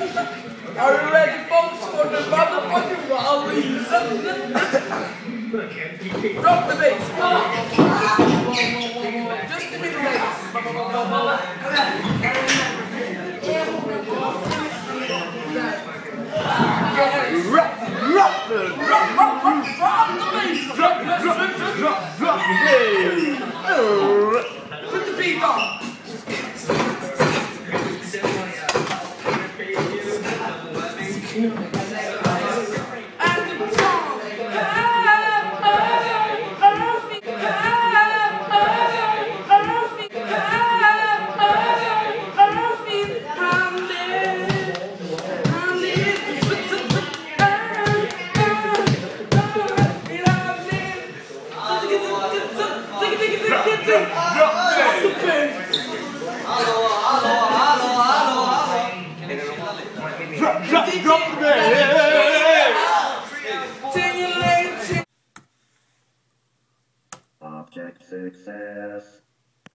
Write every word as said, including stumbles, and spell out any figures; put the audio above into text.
Are you ready, folks, for the motherfucking rally? Drop the bass. Just the middle bass. Drop, drop, drop, drop, drop the bass. Drop, drop, drop, drop the bass. Put the beat on.